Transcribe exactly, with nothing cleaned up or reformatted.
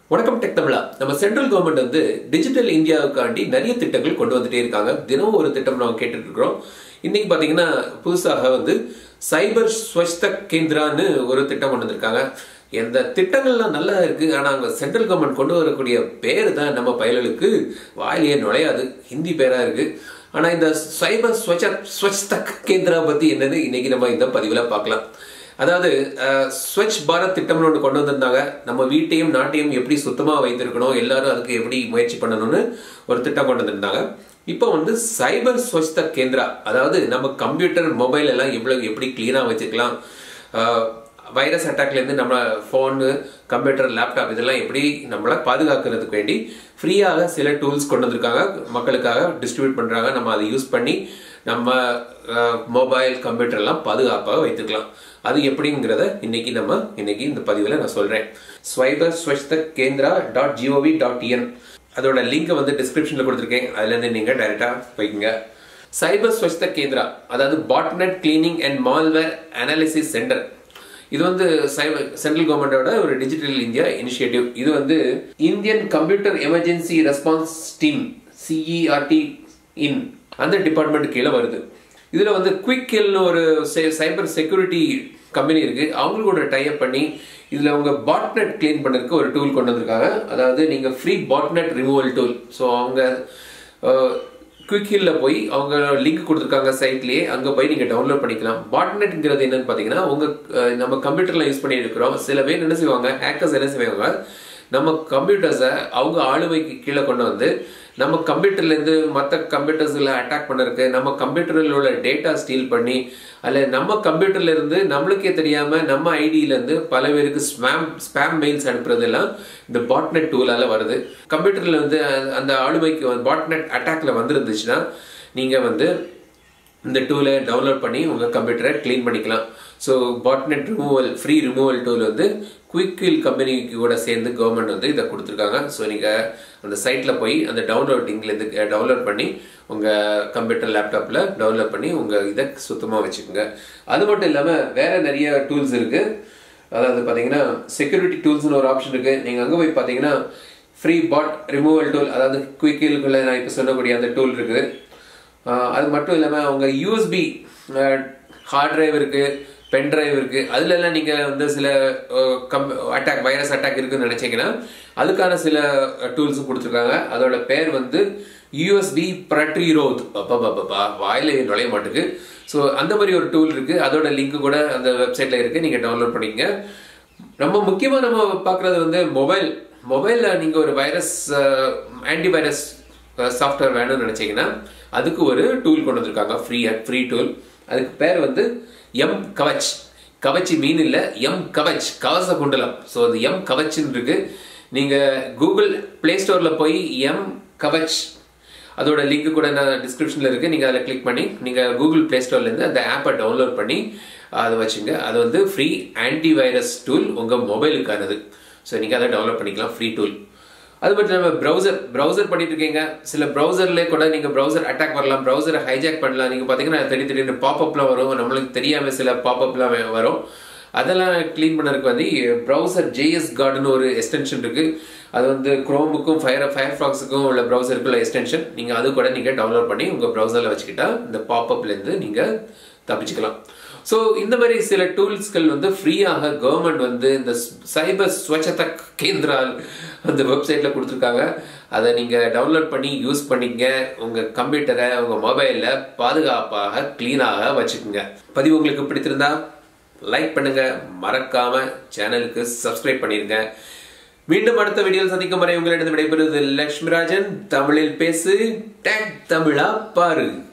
வணக்கம் டெக் தமிழா. நம்ம central government வந்து டிஜிட்டல் இந்தியாவுக்காண்டி நிறைய திட்டங்கள் கொண்டு வந்துட்டே இருக்காங்க. தினமும் ஒரு திட்டம் நம்ம கேட்டுட்டு இருக்கிறோம். இன்னைக்கு பாத்தீங்கன்னா புதுசாக வந்து சைபர் ஸ்வச்ஹ்தா கேந்திரான்னு ஒரு திட்டம் கொண்டு வந்திருக்காங்க. எந்த திட்டங்கள்லாம் நல்லா இருக்கு, ஆனா அங்க சென்ட்ரல் கவர்மெண்ட் கொண்டு வரக்கூடிய பேரு தான் நம்ம பயல்களுக்கு வாயிலே நுழையாது. ஹிந்தி பேரா இருக்கு. ஆனா இந்த சைபர் ஸ்வச்ஹ்தா கேந்திரா பத்தி என்னன்னு இன்னைக்கு நம்ம இந்த பதிவுல பார்க்கலாம். அதாவது ஸ்வச் பாரத் திட்டம்னு ஒன்று கொண்டு வந்திருந்தாங்க. நம்ம வீட்டையும் நாட்டையும் எப்படி சுத்தமாக வைத்திருக்கணும், எல்லாரும் அதுக்கு எப்படி முயற்சி பண்ணணும்னு ஒரு திட்டம் கொண்டு வந்திருந்தாங்க. இப்போ வந்து சைபர் ஸ்வச்ஹ்தா கேந்திரா, அதாவது நம்ம கம்ப்யூட்டர் மொபைல் எல்லாம் எவ்வளவு எப்படி கிளீனாக வச்சுக்கலாம், வைரஸ் அட்டாக்லேருந்து நம்ம ஃபோனு கம்ப்யூட்டர் லேப்டாப் இதெல்லாம் எப்படி நம்மளை பாதுகாக்கிறதுக்கு வேண்டி ஃப்ரீயாக சில டூல்ஸ் கொண்டு வந்திருக்காங்க. மக்களுக்காக டிஸ்ட்ரிபியூட் பண்ணுறாங்க. நம்ம அதை யூஸ் பண்ணி நம்ம மொபைல் கம்ப்யூட்டர் எல்லாம் பாதுகாப்பாக வைத்துக்கலாம். அது எப்படிங்கிறத இன்னைக்கு நம்ம இன்னைக்கு இந்த பதிவில் நான் சொல்றேன். Cyber Swachhta Kendra dot G O V dot in அதோட லிங்கை வந்து டிஸ்கிரிப்ஷன்ல கொடுத்துருக்கேன். அதுல இருந்து நீங்க டைரக்டா போய்க்குங்க. சைபர் ஸ்வச்ஹ்தா கேந்திரா, அதாவது botnet cleaning and malware analysis centre. இது வந்து சென்ட்ரல் கவர்மெண்டோட ஒரு டிஜிட்டல் இந்தியா இனிஷியேட்டிவ். இது வந்து Indian computer emergency response team C E R T in அந்த டிபார்ட்மெண்ட் கீழே வருது. இதுல வந்து குவிக் கில்னு ஒரு சைபர் செக்யூரிட்டி கம்பெனி இருக்கு. அவங்களோட டைப் பண்ணி இதுல உங்க பாட்நெட் கிளீன் பண்ணதுக்கு ஒரு டூல் கொண்டு வந்திருக்காங்க. அதாவது நீங்க free botnet removal tool. So அவங்க குவிக் ஹில்ல போய் அவங்க லிங்க் கொடுத்துருக்காங்க சைட்லயே, அங்க போய் நீங்க டவுன்லோட் பண்ணிக்கலாம். பாட்நெட்ங்கிறது என்னன்னு பாத்தீங்கன்னா, உங்க நம்ம கம்ப்யூட்டர்ல யூஸ் பண்ணி இருக்கிறோம். சில பேர் என்ன செய்வாங்க, ஹேக்கர்ஸ் என்ன செய்வாங்க, நம்ம கம்ப்யூட்டர்ஸை அவங்க ஆளுமைக்கு கீழே கொண்டு வந்து நம்ம கம்ப்யூட்டர்ல இருந்து மற்ற கம்ப்யூட்டர்ஸ்ல அட்டாக் பண்ணிருக்கு, நம்ம கம்ப்யூட்டர்ல உள்ள டேட்டா ஸ்டீல் பண்ணி அல்ல நம்ம கம்ப்யூட்டர்ல இருந்து நம்மளுக்கே தெரியாம நம்ம ஐடியில இருந்து பல பேருக்கு ஸ்பேம் ஸ்பேம் மெயில்ஸ் அனுப்புறதெல்லாம் இந்த பாட்நெட் டூலால வருது. கம்ப்யூட்டர்ல வந்து அந்த ஆளுமைக்கு பாட்நெட் அட்டாக்ல வந்துருந்துச்சுன்னா நீங்க வந்து இந்த டூலை டவுன்லோட் பண்ணி உங்க கம்ப்யூட்டரை கிளீன் பண்ணிக்கலாம். So botnet removal free removal tool வந்து குவிக் ஹில் கம்பெனிக்கு கூட சேர்ந்து கவர்மெண்ட் வந்து இதை கொடுத்துருக்காங்க. ஸோ நீங்கள் அந்த சைட்டில் போய் அந்த டவுன்லோடிங்லேருந்து டவுன்லோட் பண்ணி உங்கள் கம்ப்யூட்டர் லேப்டாப்பில் டவுன்லோட் பண்ணி உங்கள் இதை சுத்தமாக வச்சுக்கோங்க. அது மட்டும் இல்லாமல் வேற நிறைய டூல்ஸ் இருக்குது. அதாவது பார்த்தீங்கன்னா செக்யூரிட்டி டூல்ஸ்னு ஒரு ஆப்ஷன் இருக்குது. நீங்கள் அங்கே போய் பார்த்தீங்கன்னா ஃப்ரீ பாட் ரிமூவல் டூல், அதாவது குவிக் ஹில்குள்ளே நான் இப்போ சொன்னக்கூடிய அந்த டூல் இருக்குது. அது மட்டும் இல்லாமல் அவங்க யூஎஸ்பி ஹார்ட் டிரைவ் இருக்குது, பென் டிரைவ் இருக்கு. அதுல எல்லாம் நீங்க வந்து சில அட்டாக் வைரஸ் அட்டாக் இருக்குன்னு நினைச்சீங்கன்னா அதுக்கான சில டூல்ஸும் கொடுத்துருக்காங்க. அதோட பேர் வந்து யூஎஸ்பி பிரட்டிரோத். அப்பா பாப்பா வாயில நுழைய மாட்டுக்கு. ஸோ அந்த மாதிரி ஒரு டூல் இருக்கு. அதோட லிங்க் கூட அந்த வெப்சைட்ல இருக்கு, நீங்க டவுன்லோட் பண்ணிக்கங்க. ரொம்ப முக்கியமா நம்ம பார்க்கறது வந்து மொபைல் மொபைல்ல நீங்க ஒரு வைரஸ் ஆன்டி வைரஸ் சாஃப்ட்வேர் வேணும்னு நினைச்சீங்கன்னா அதுக்கு ஒரு டூல் கொண்டு வந்திருக்காங்க, ஃப்ரீ ஃப்ரீ டூல். அதுக்கு பேர் வந்து m-kavachh. கவச்சி மீன் இல்ல, m-kavachh கவச குண்டலம். ஸோ அது m-kavachh இருக்கு. நீங்க கூகுள் பிளே ஸ்டோர்ல போய் m-kavachh அதோட லிங்க் கூட நான் டிஸ்கிரிப்ஷன்ல இருக்கு. நீங்க அதில் கிளிக் பண்ணி நீங்க கூகுள் பிளே ஸ்டோர்ல இருந்து அந்த ஆப்பை டவுன்லோட் பண்ணி அதை வச்சுங்க. அது வந்து ஃப்ரீ ஆன்டி வைரஸ் டூல் உங்க மொபைலுக்கானது. ஸோ நீங்க அதை டவுன்லோட் பண்ணிக்கலாம், ஃப்ரீ டூல். அது மட்டும் இல்லாமல் ப்ரௌசர் ப்ரௌசர் பண்ணிட்டு இருக்கீங்க, சில ப்ரௌசர்லேயே கூட நீங்கள் ப்ரௌசர் அட்டாக் வரலாம், ப்ரௌசரை ஹைஜாக் பண்ணலாம். நீங்கள் பார்த்தீங்கன்னா திடீர் திடீர்னு பாப்அப்லாம் வரும், நம்மளுக்கு தெரியாமல் சில பாப்அப்லாம் வரும். அதெல்லாம் கிளீன் பண்ணறதுக்கு வந்து ப்ரௌசர் ஜேஎஸ் கார்டுன்னு ஒரு எக்ஸ்டென்ஷன் இருக்கு. அது வந்து குரோமுக்கும் ஃபயர் ஃபயர்ஃபாக்ஸுக்கும் உள்ள ப்ரௌசருக்குள்ள எக்ஸ்டென்ஷன். நீங்கள் அது கூட நீங்கள் டவுன்லோட் பண்ணி உங்கள் ப்ரௌசரில் வச்சுக்கிட்டா இந்த பாப்அப்லேருந்து நீங்கள் தப்பிச்சுக்கலாம். ஸோ இந்த மாதிரி சில டூல்ஸ்கள் வந்து ஃப்ரீயாக கவர்மெண்ட் வந்து இந்த சைபர் ஸ்வச்ஹ்தா கேந்திரா அந்த வெப்சைட்ல கொடுத்துருக்காங்க. அதை நீங்க டவுன்லோட் பண்ணி யூஸ் பண்ணிக்க, உங்க கம்ப்யூட்டரை உங்க மொபைல்ல பாதுகாப்பாக கிளீனாக வச்சுக்கோங்க. பதிவு உங்களுக்கு பிடித்திருந்தா லைக் பண்ணுங்க, மறக்காம சேனலுக்கு சப்ஸ்கிரைப் பண்ணிருங்க. மீண்டும் அடுத்த வீடியோவில் சந்திக்கும் வரை உங்களிடம் விடைபெறுவது லட்சுமிராஜன். தமிழில் பேசு, டெக் தமிழா பாரு.